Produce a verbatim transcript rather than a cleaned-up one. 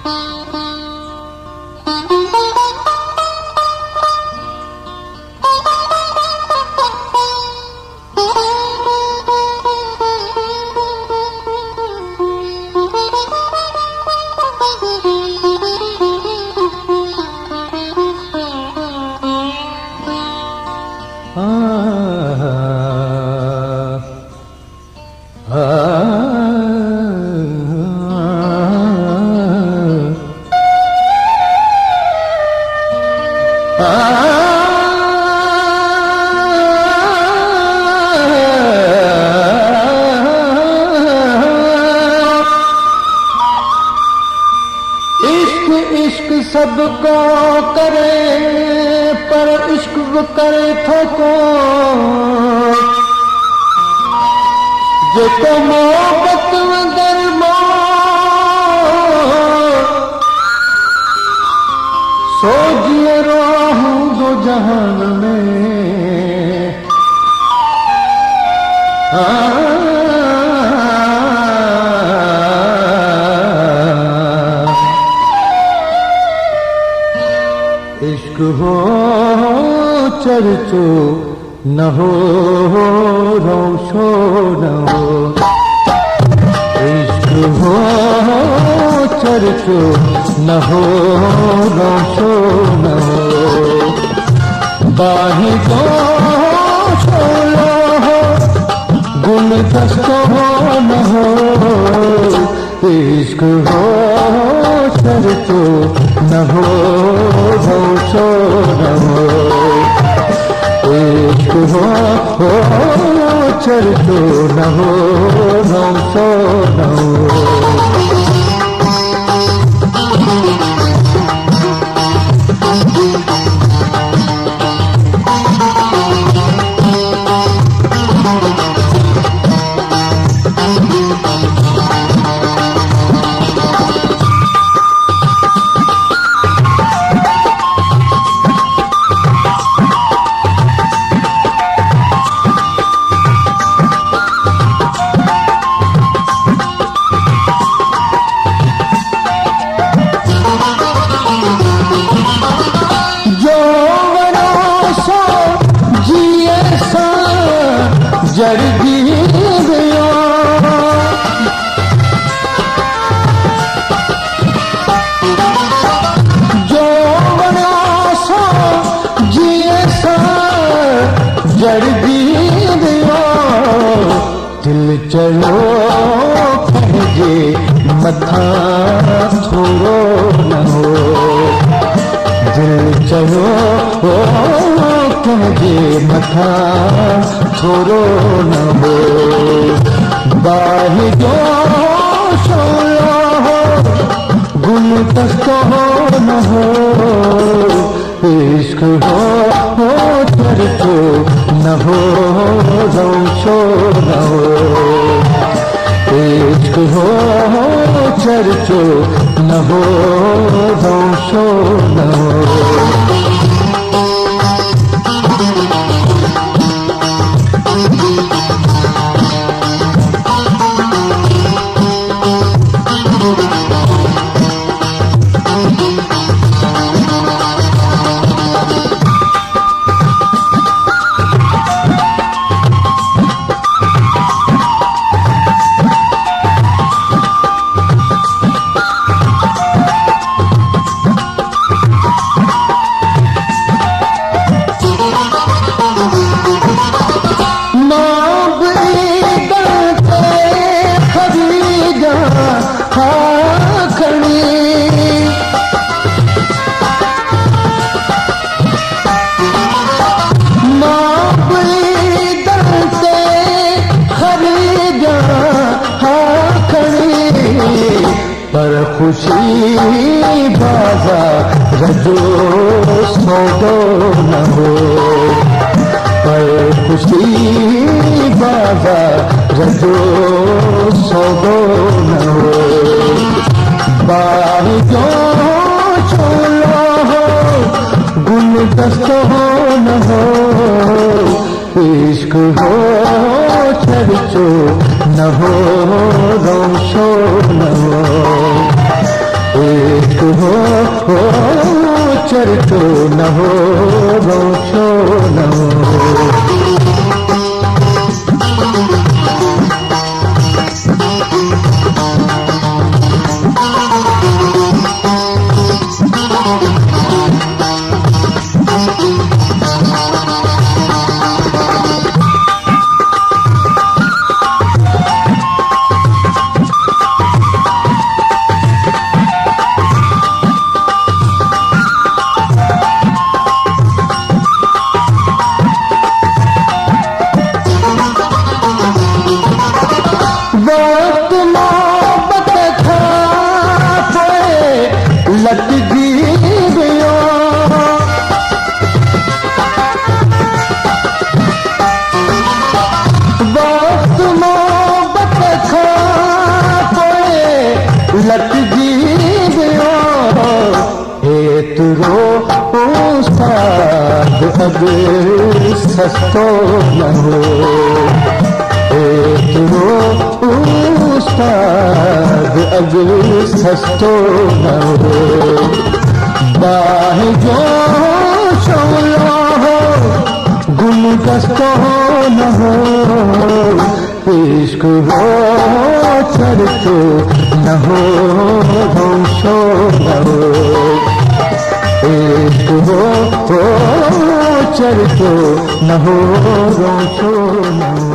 सबको करे पर इश्क करे थोको जेको मोहब्बत दरमो सो जिए रहूं दो जहान में हाँ इश्क हो चर्चो न हो रोशो न हो इश्क हो चर्चो न हो रोशो न हो बाही तो छोड़ो हो गुल दस्तो न हो इश्क हो चर्चो न हो रोशो न हो इश्क हो चर्चो न हो रोशो न हो जड़ गयो जो वनासो जिए सा जड़ गयो दिल चलो पंहिंजे मथा थोरो न हो दिल चलो पंहिंजे मथा थोरो न हो बाही जो सोया हो गुल दस्तो न हो इश्क हो चर्चो न हो रोशो न हो इश्क हो चर्चो न हो रोशो न हो पर खुशी बाजार जो सौदो न हो पर खुशी बाजार जो सौदो न हो बाही जो छोलो हो गुल दस्तो न हो इश्क हो चर्चो न हो रोशो न हो हो हो चरतो न हो रोचो न हो। वक्त मोहब्बत था लट जी गयो वक्त मोहब्बत था लट जी गयो एतरो उस्ताद अब सस्तो न हो एतरो उस्ताद अब सस्तो न हो। बाह जो शोला हो गुल दस्तो न हो इश्क हो चरतो न हो होशो न हो इश्क हो चरतो न हो रोशो न हो।